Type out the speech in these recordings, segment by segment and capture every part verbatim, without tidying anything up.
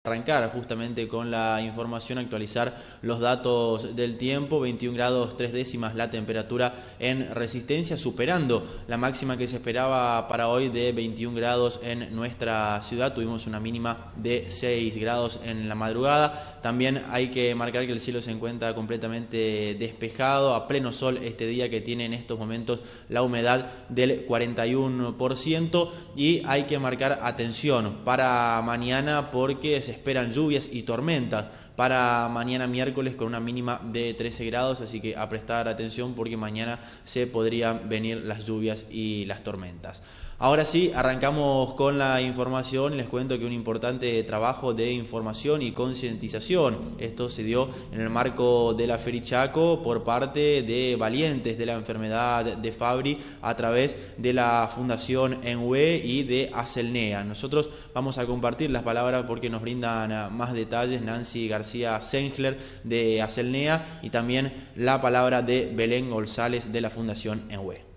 Arrancar justamente con la información, actualizar los datos del tiempo. Veintiún grados tres décimas la temperatura en Resistencia, superando la máxima que se esperaba para hoy de veintiún grados en nuestra ciudad. Tuvimos una mínima de seis grados en la madrugada. También hay que marcar que el cielo se encuentra completamente despejado, a pleno sol este día, que tiene en estos momentos la humedad del cuarenta y uno por ciento, y hay que marcar atención para mañana porque se esperan lluvias y tormentas para mañana miércoles con una mínima de trece grados, así que a prestar atención porque mañana se podrían venir las lluvias y las tormentas. Ahora sí, arrancamos con la información. Les cuento que un importante trabajo de información y concientización, esto se dio en el marco de la Ferichaco por parte de valientes de la enfermedad de Fabry a través de la Fundación ENWE y de ACELNEA. Nosotros vamos a compartir las palabras porque nos brindan más detalles Nancy García Sengler de ACELNEA y también la palabra de Belén González de la Fundación ENWE.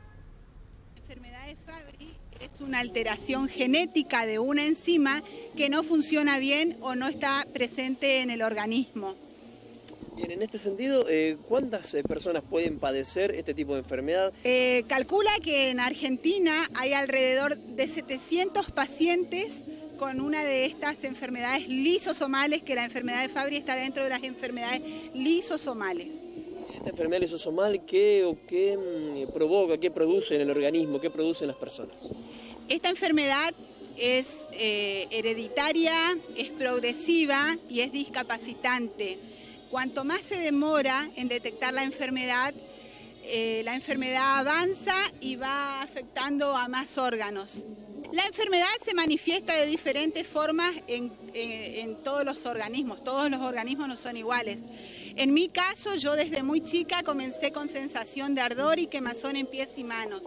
Es una alteración genética de una enzima que no funciona bien o no está presente en el organismo. Bien, en este sentido, eh, ¿cuántas personas pueden padecer este tipo de enfermedad? Eh, calcula que en Argentina hay alrededor de setecientos pacientes con una de estas enfermedades lisosomales, que la enfermedad de Fabry está dentro de las enfermedades lisosomales. ¿Esta enfermedad lisosomal qué o qué mmm, provoca, qué produce en el organismo, qué producen las personas? Esta enfermedad es eh, hereditaria, es progresiva y es discapacitante. Cuanto más se demora en detectar la enfermedad, eh, la enfermedad avanza y va afectando a más órganos. La enfermedad se manifiesta de diferentes formas en, en, en todos los organismos, todos los organismos no son iguales. En mi caso, yo desde muy chica comencé con sensación de ardor y quemazón en pies y manos.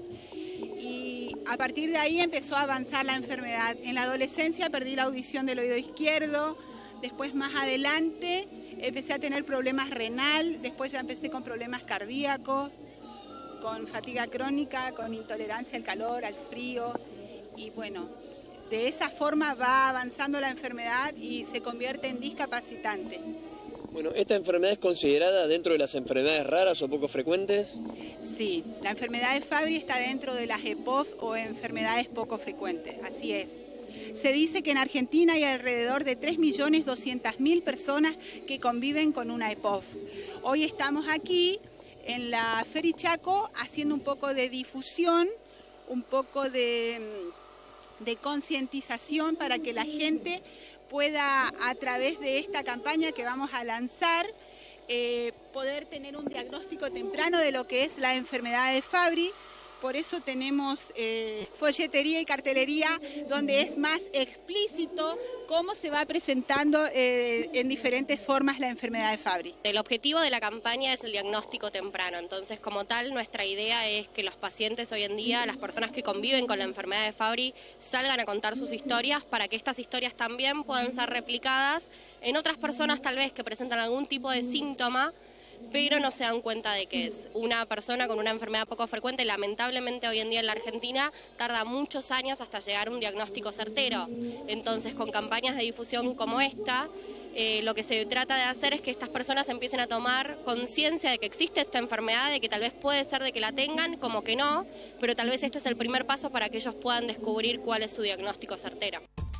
Y a partir de ahí empezó a avanzar la enfermedad. En la adolescencia perdí la audición del oído izquierdo, después más adelante empecé a tener problemas renal, después ya empecé con problemas cardíacos, con fatiga crónica, con intolerancia al calor, al frío. Y bueno, de esa forma va avanzando la enfermedad y se convierte en discapacitante. Bueno, ¿esta enfermedad es considerada dentro de las enfermedades raras o poco frecuentes? Sí, la enfermedad de Fabry está dentro de las E P O F o enfermedades poco frecuentes, así es. Se dice que en Argentina hay alrededor de tres millones doscientas mil personas que conviven con una E P O F. Hoy estamos aquí en la Ferichaco haciendo un poco de difusión, un poco de, de concientización para que la gente pueda, a través de esta campaña que vamos a lanzar, eh, poder tener un diagnóstico temprano de lo que es la enfermedad de Fabry. Por eso tenemos eh, folletería y cartelería donde es más explícito cómo se va presentando eh, en diferentes formas la enfermedad de Fabry. El objetivo de la campaña es el diagnóstico temprano, entonces como tal nuestra idea es que los pacientes hoy en día, las personas que conviven con la enfermedad de Fabry, salgan a contar sus historias para que estas historias también puedan ser replicadas en otras personas tal vez que presentan algún tipo de síntoma, pero no se dan cuenta de que es una persona con una enfermedad poco frecuente. Lamentablemente hoy en día en la Argentina tarda muchos años hasta llegar a un diagnóstico certero. Entonces con campañas de difusión como esta, eh, lo que se trata de hacer es que estas personas empiecen a tomar conciencia de que existe esta enfermedad, de que tal vez puede ser de que la tengan, como que no, pero tal vez esto es el primer paso para que ellos puedan descubrir cuál es su diagnóstico certero.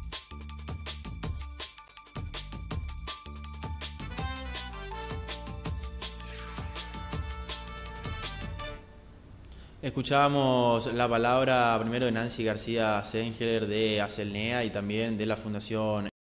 Escuchábamos la palabra primero de Nancy García Sengler de ACELNEA y también de la Fundación